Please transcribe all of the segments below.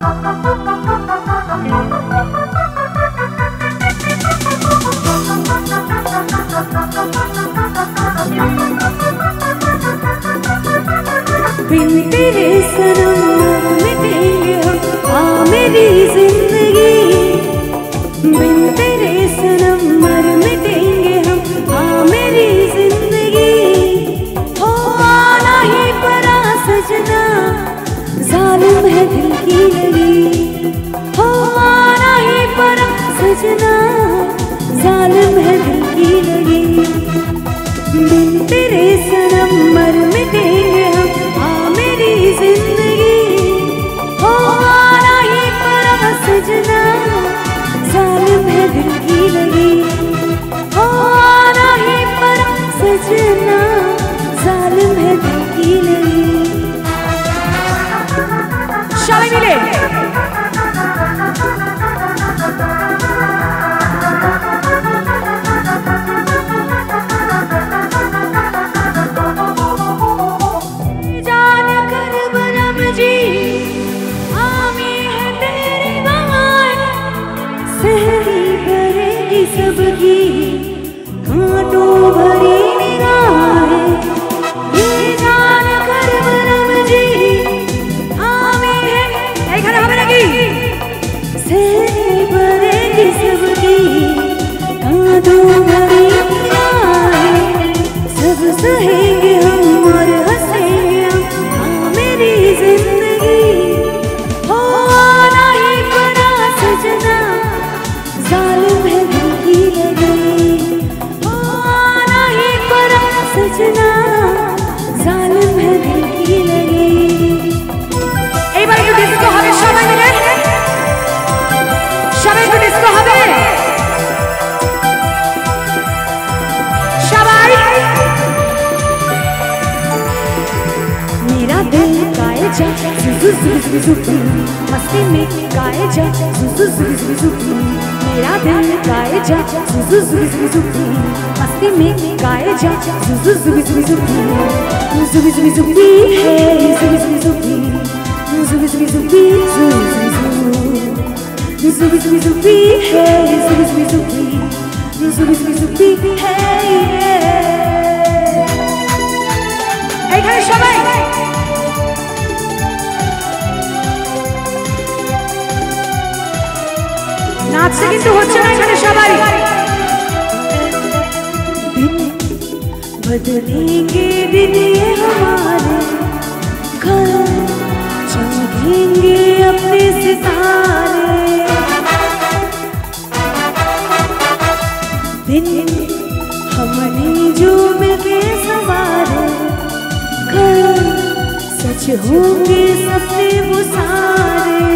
बिन तेरे सनम मिटेंगे हम, आ मेरी जिंदगी। बिन तेरे सनम मर मिटेंगे हम, आ मेरी जिंदगी। हो आना ही परा सजना, जालिम है दिल की लगी। हो आना ही परा सजना, जालिम है दिल की लगी। बिन तेरे सनम मर मिटेंगे हम, आ मेरी जिंदगी। हो आना ही परा सजना, जालिम है दिल की लगी। हो आना ही परा सजना, जालिम है दिल की लगी। সবাই মিলে जान कर बनम जी आमी है तेरी बात, सहरी करेगी सबकी कांटों भरी निगाहें। ये जान कर बनम जी सहरी भरेगी सबकी कांटों भरी निगाहें। सब सहेंगे हम और हंसेंगे हम, हाँ मेरी जिंदगी। हो आना ही परा सजना, जालिम है दिल की लगी। हो आना ही परा सजना, जालिम है दिल की लगी। এইবার একটু ডিস্কো হবে সবাই মিলে, সবাই একটু ডিস্কো হবে সবাই। मेरा दिल गाए जा जुजु जुजु जुजु, मस्ती में गाए जा जुजु जुजु जुजु। मेरा दिल गाए जा जुजु जुजु जुजु, मस्ती में गाए जा जुजु जुजु जुजु। जुजु जुजु जुजु है जुजु जुजु जुजु, जुबी जुबी जुबी जू जू जुबी जुबी जुबी है जुबी जुबी जुबी, जुबी जुबी जुबी है। এইখানে সবাই নাচতে কিন্তু হচ্ছে না এখানে সবাই। बदलेंगे दिन ये हमारे, घर चमकेंगे अपने सितारे। दिन हमने जो मिलके सवारे, घर सच होंगे सपने वो सारे।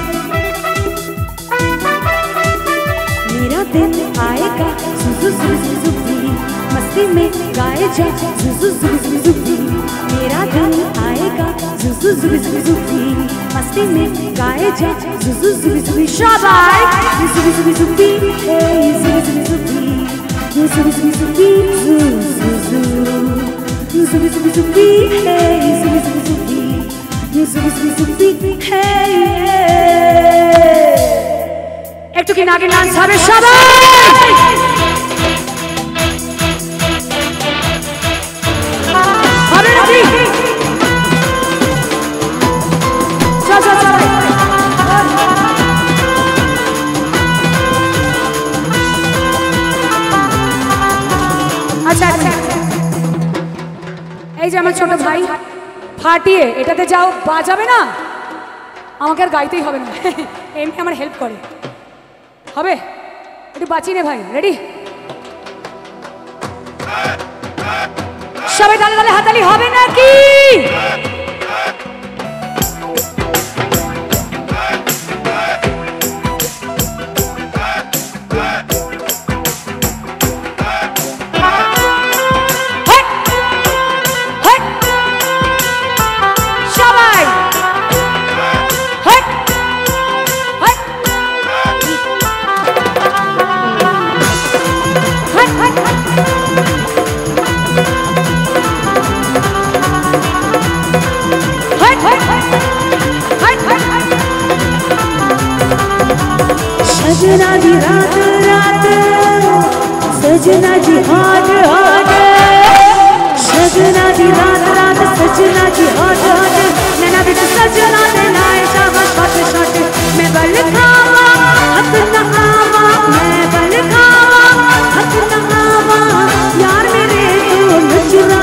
मेरा दिन आएगा जुजु जुजु जुबी, मस्ती में गाए जा जुजु जुजु जुबी। मेरा दिन आएगा जुजु जुजु जुबी, मस्ती में गाए जा जुजु जुजु जुबी। शाबाश जुजु जुजु जुबी हे जुजु जुजु जुबी, जुजु जुजु जुबी जू जू जुजु जुजु जुबी हे जुजु जुजु जुबी, जुजु जुजु जुबी हे। একটু কি নাগে নাচ হবে সবাই? হবে নাকি? চল চল চল। আচ্ছা আচ্ছা, এই যে আমার ছোট ভাই ফাটিয়ে এটাতে যাও বাজাবে না, আমাকে আর গাইতেই হবে না, এমনি আমার হেল্প করে। হবে একটু বাঁচিয়ে নে ভাই। রেডি? সবাই তালে তালে হাতালি হবে নাকি? सजना दी रात रात सजना दी हाट हाट सजना दी रात रात सजना दी हाट हाट नैना बिच सजना दे लाए जावा शॉट शॉट मैं बल खावा हक न आवा मैं बल खावा हक न आवा यार मेरे तो नचना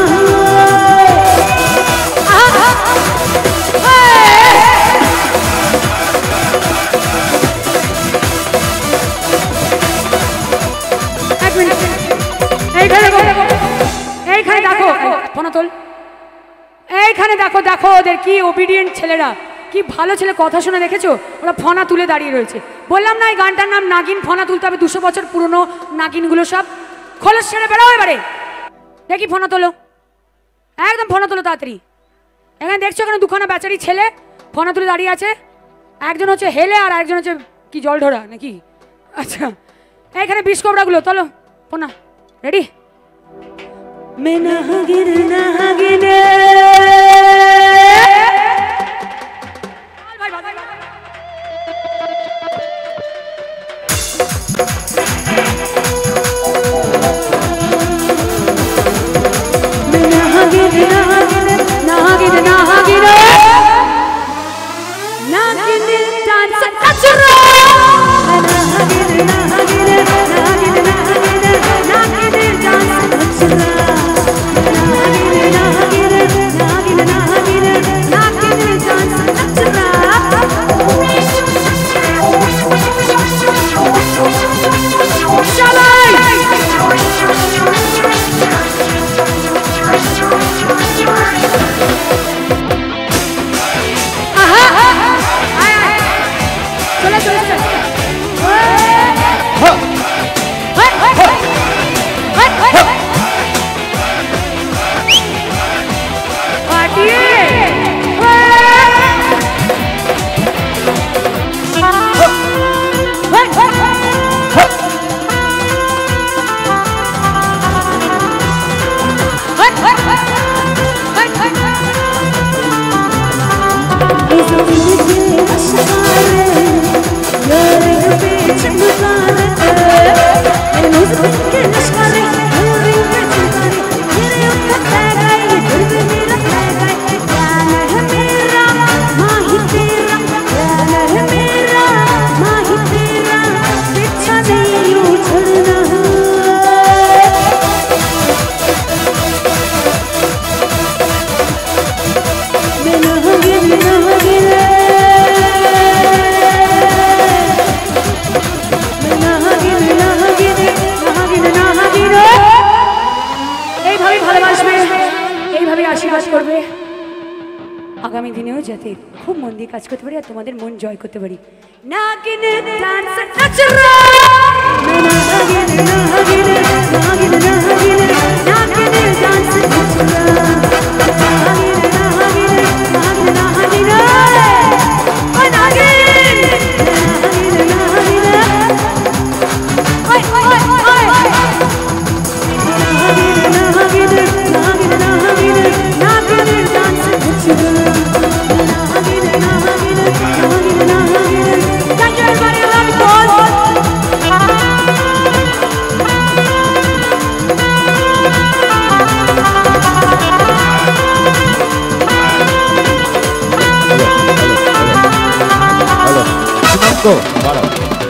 এইখানে দেখো দেখো ওদের কি ওবিডিয়েন্ট ছেলেরা কি ভালো ছেলে কথা শুনে দেখেছো ওরা ফনা তুলে দাঁড়িয়ে রয়েছে বললাম না এই গানটার নাম নাগিন ফনা তুলতে হবে 200 বছর পুরনো নাগিনগুলো সব খোলস ছেড়ে বেরো এবারে দেখি ফনা তোলো একদম ফনা তোলো তাড়াতাড়ি এখানে দেখছো এখানে দুখানা বেচারি ছেলে ফনা তুলে দাঁড়িয়ে আছে একজন হচ্ছে হেলে আর একজন হচ্ছে কি জল ঢোরা নাকি আচ্ছা এইখানে বিষ কোবরাগুলো তোলো ফনা রেডি मैं नागिन नागिन आगामी दिनेও যাতে খুব মন দিয়ে কাজ করতে পারি আর তোমাদের মন জয় করতে পারি নাগিন ডান্স নাচরা নাগিন নাগিন নাগিন নাগিন নাগিন ডান্স নাচরা নাগিন নাগিন নাগিন নাগিন ও নাগিন নাগিন নাগিন ওই ওই ওই নাগিন নাগিন নাগিন নাগিন ডান্স নাচরা Go,